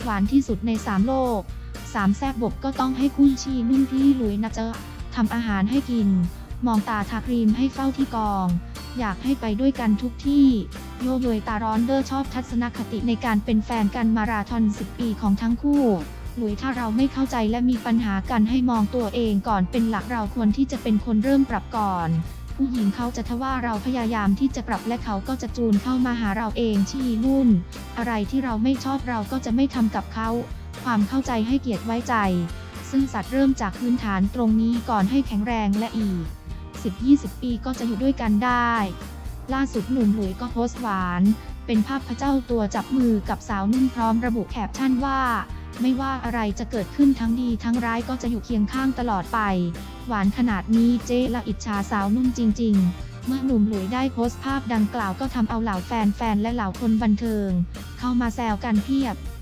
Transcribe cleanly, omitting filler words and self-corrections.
หวานที่สุดใน3โลก3แซ่บบกก็ต้องให้คุณชีนุ่นพี่หลุยนะเจ๊ะทำอาหารให้กินมองตาทาครีมให้เฝ้าที่กองอยากให้ไปด้วยกันทุกที่โยโยยตาร้อนเดอร์ชอบทัศนคติในการเป็นแฟนกันมาราธอน10 ปีของทั้งคู่หลุยถ้าเราไม่เข้าใจและมีปัญหากันให้มองตัวเองก่อนเป็นหลักเราควรที่จะเป็นคนเริ่มปรับก่อนผู้หญิงเขาจะทว่าเราพยายามที่จะปรับและเขาก็จะจูนเข้ามาหาเราเองชีนุ่นอะไรที่เราไม่ชอบเราก็จะไม่ทำกับเขาความเข้าใจให้เกียรติไว้ใจซึ่งสัตว์เริ่มจากพื้นฐานตรงนี้ก่อนให้แข็งแรงและอีก10-20 ปีก็จะอยู่ด้วยกันได้ล่าสุดหนุ่มหลุยก็โพสต์หวานเป็นภาพพระเจ้าตัวจับมือกับสาวนุ่นพร้อมระบุแคปชั่นว่าไม่ว่าอะไรจะเกิดขึ้นทั้งดีทั้งร้ายก็จะอยู่เคียงข้างตลอดไปหวานขนาดนี้เจ๊ละอิจฉาสาวนุ่นจริงๆเมื่อหนุ่มหลุยได้โพสต์ภาพดังกล่าวก็ทำเอาเหล่าแฟนๆและเหล่าคนบันเทิงเข้ามาแซวกันเพียบ